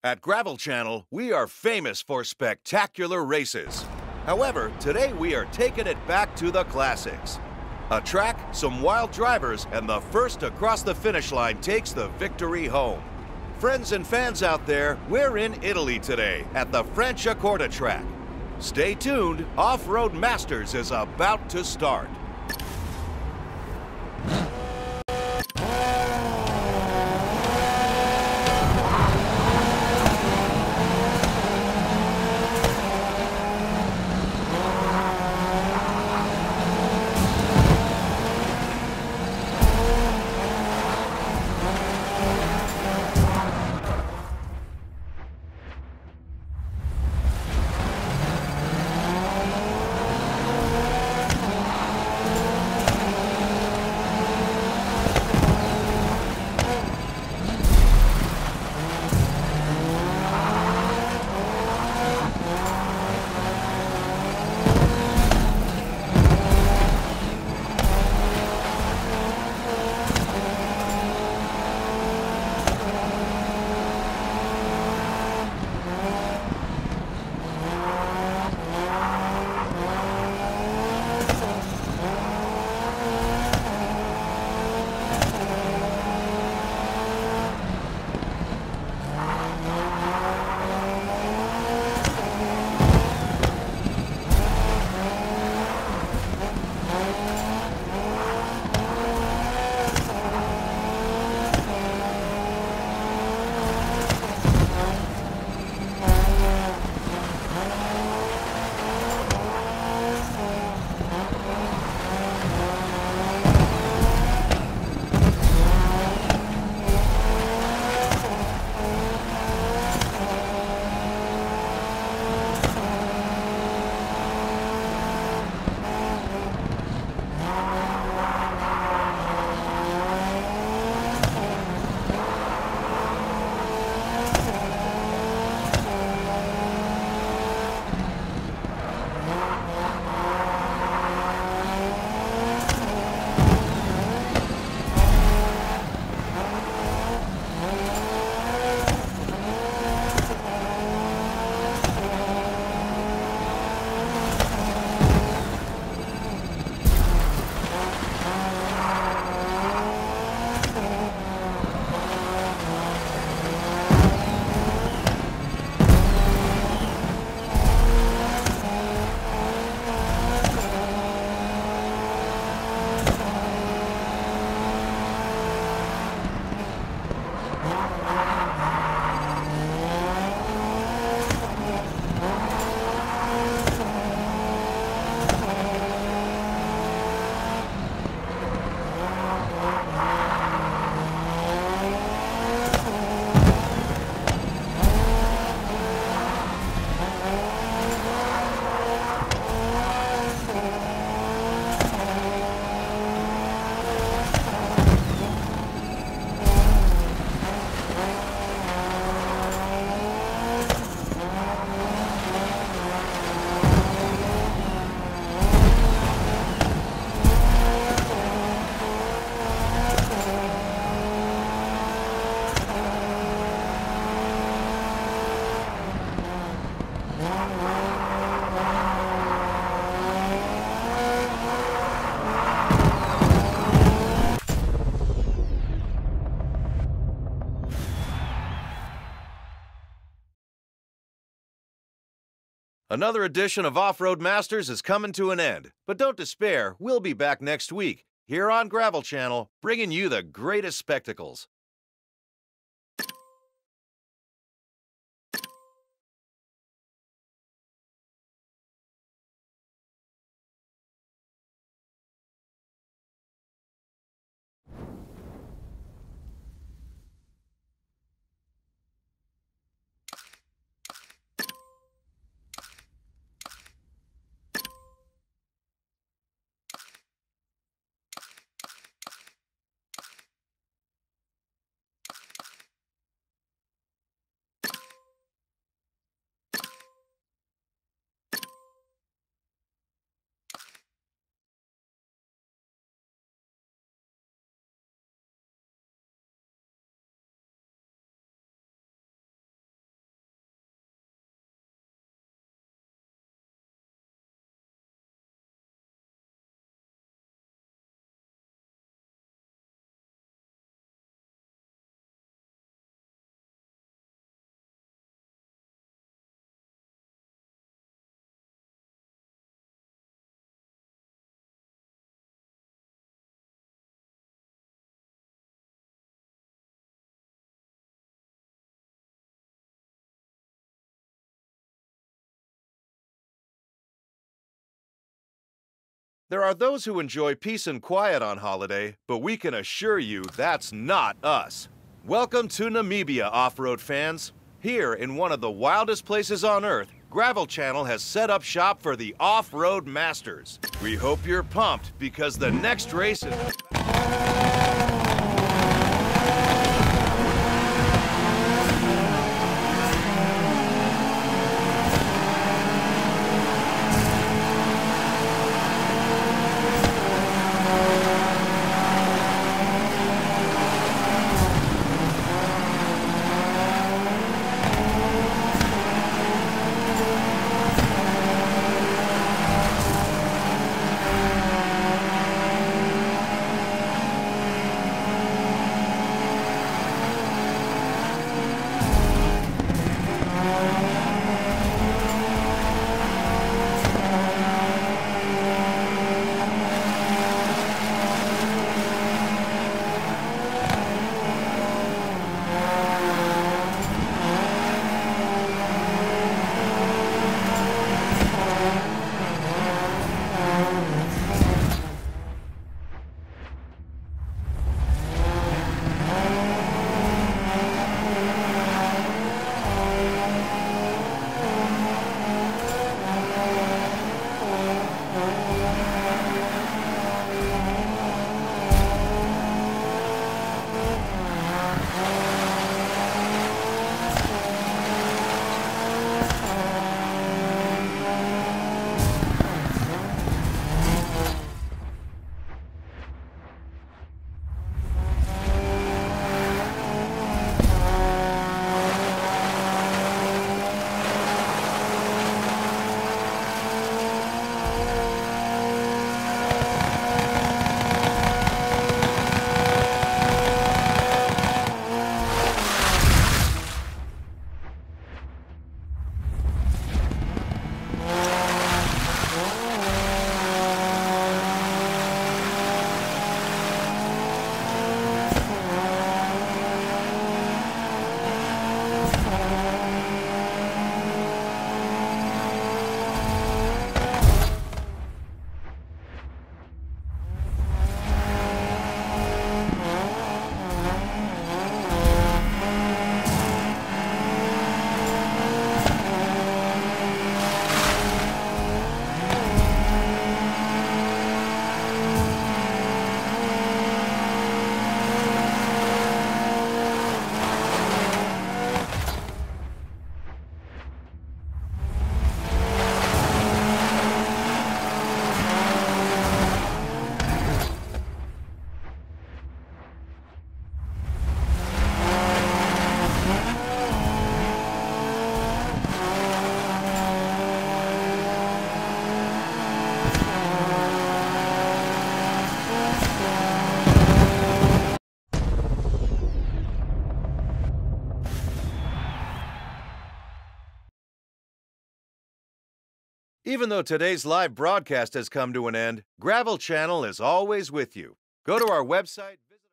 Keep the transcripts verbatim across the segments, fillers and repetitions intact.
At Gravel Channel, we are famous for spectacular races. However, today we are taking it back to the classics. A track, some wild drivers, and the first to cross the finish line takes the victory home. Friends and fans out there, we're in Italy today at the Franciacorta track. Stay tuned, Off-Road Masters is about to start. Another edition of Off-Road Masters is coming to an end, but don't despair, we'll be back next week, here on Gravel Channel, bringing you the greatest spectacles. There are those who enjoy peace and quiet on holiday, but we can assure you that's not us. Welcome to Namibia, off-road fans. Here, in one of the wildest places on Earth, Gravel Channel has set up shop for the off-road masters. We hope you're pumped because the next race is... Even though today's live broadcast has come to an end, Gravel Channel is always with you. Go to our website, visit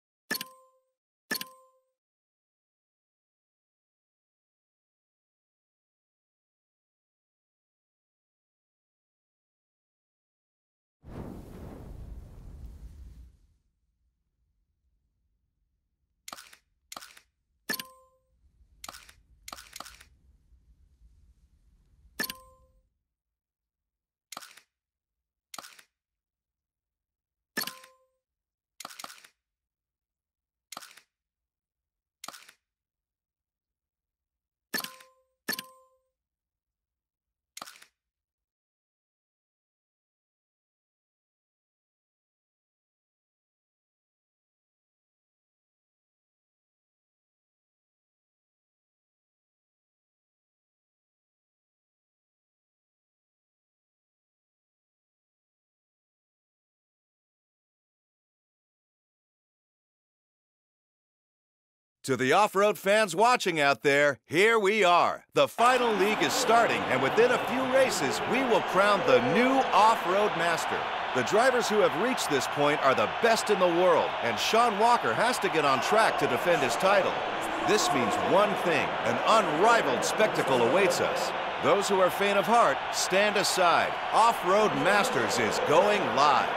To the off-road fans watching out there, here we are. The final league is starting, and within a few races, we will crown the new off-road master. The drivers who have reached this point are the best in the world, and Sean Walker has to get on track to defend his title. This means one thing: an unrivaled spectacle awaits us. Those who are faint of heart, stand aside. Off-Road Masters is going live.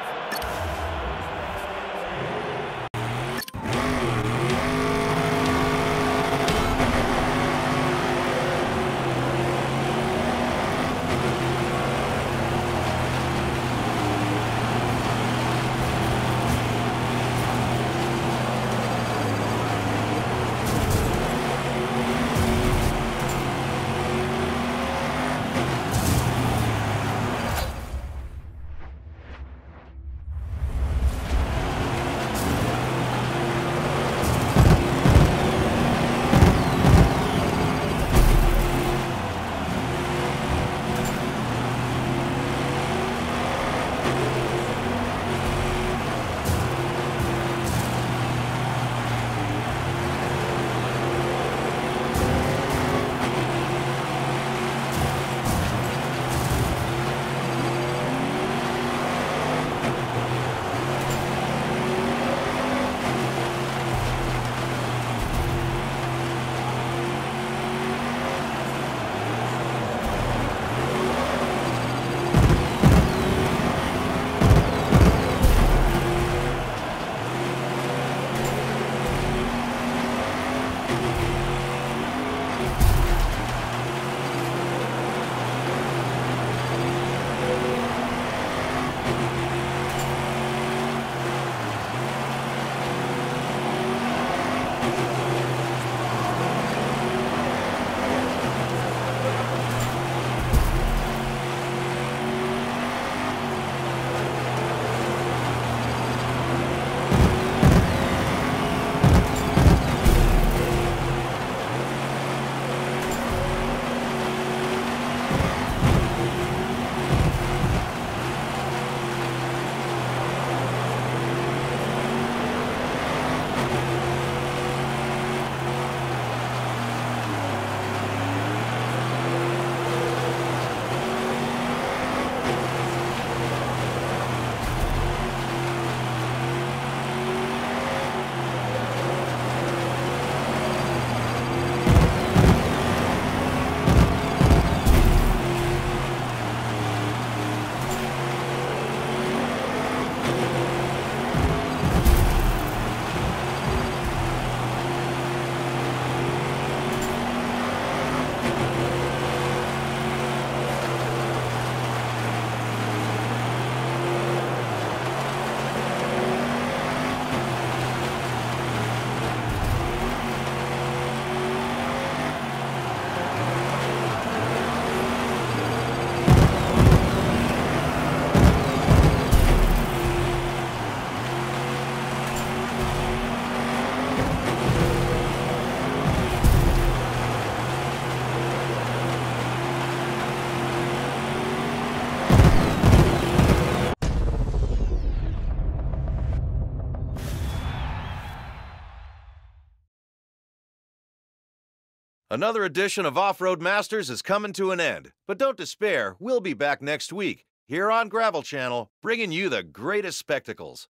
Another edition of Off-Road Masters is coming to an end, but don't despair, we'll be back next week, here on Gravel Channel, bringing you the greatest spectacles.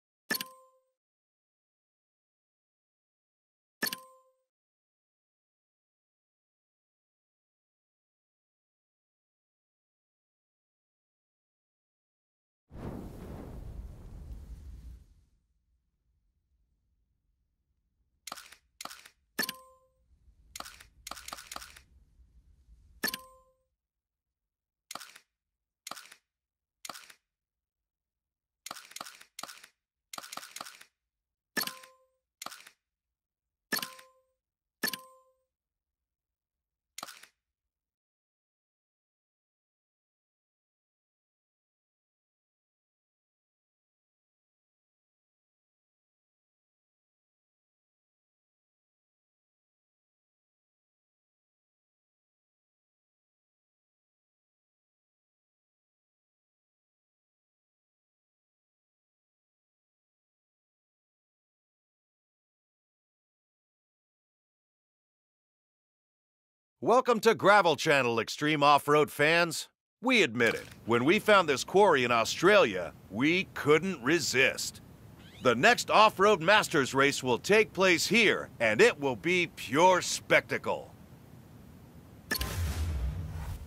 Welcome to Gravel Channel, Extreme Off-Road fans. We admit it, when we found this quarry in Australia, we couldn't resist. The next Off-Road Masters race will take place here, and it will be pure spectacle.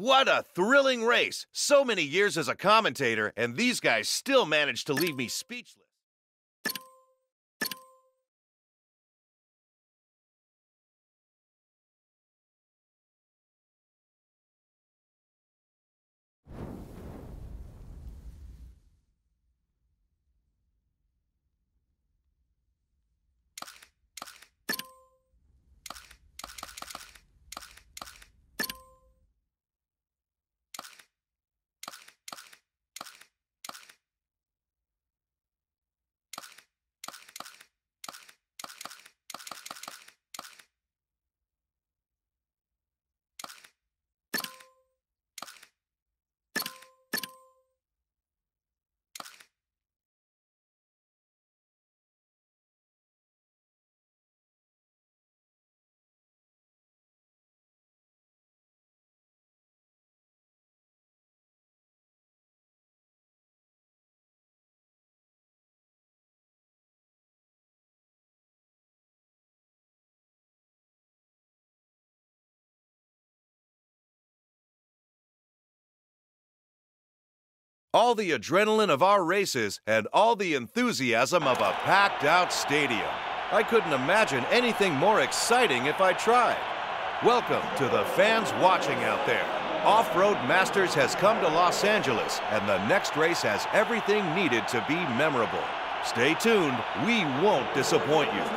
What a thrilling race! So many years as a commentator, and these guys still manage to leave me speechless. All the adrenaline of our races and all the enthusiasm of a packed-out stadium. I couldn't imagine anything more exciting if I tried. Welcome to the fans watching out there. Off-Road Masters has come to Los Angeles, and the next race has everything needed to be memorable. Stay tuned, we won't disappoint you.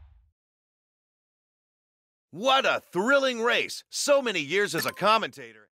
What a thrilling race! So many years as a commentator.